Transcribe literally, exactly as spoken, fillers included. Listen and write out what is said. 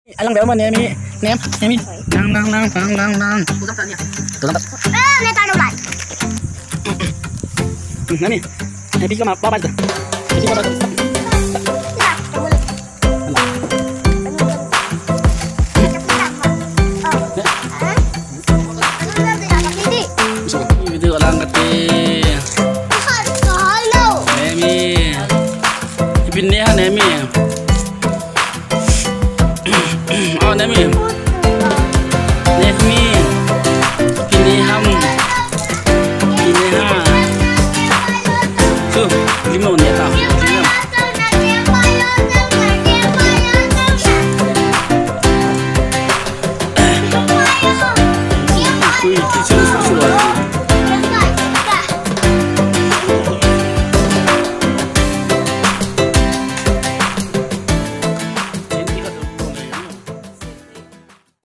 Alang daw man Nemi. Nem, Nemi. Lang lang lang lang lang lang. Tulang tanya. Tulang tak. Eh, neta naman. Nemi. Nemi ka mapapad. Nemi papad. Itu lang kati. Nemi. Ibinnya Nemi. Oh Nemi.